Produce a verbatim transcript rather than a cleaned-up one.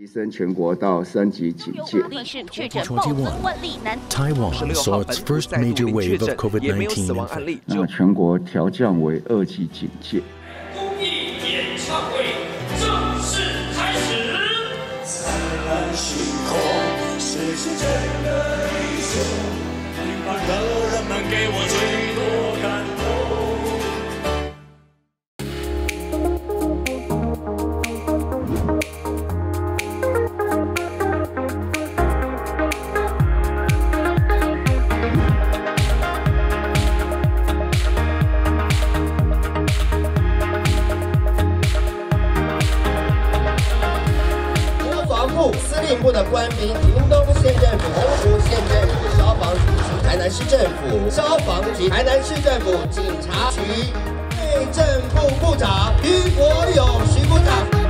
提升全国到三级警戒。 Taiwan saw its first major wave of COVID nineteen. 那全国调降为二级警戒。 公益演唱会正式开始。灿烂星空，谁是真的英雄？平凡的人们给我最多感动。 司令部的官兵，屏东县政府、澎湖县政府、消防局及台南市政府、消防局、台南市政府、警察局、内政部部长于国勇徐部长。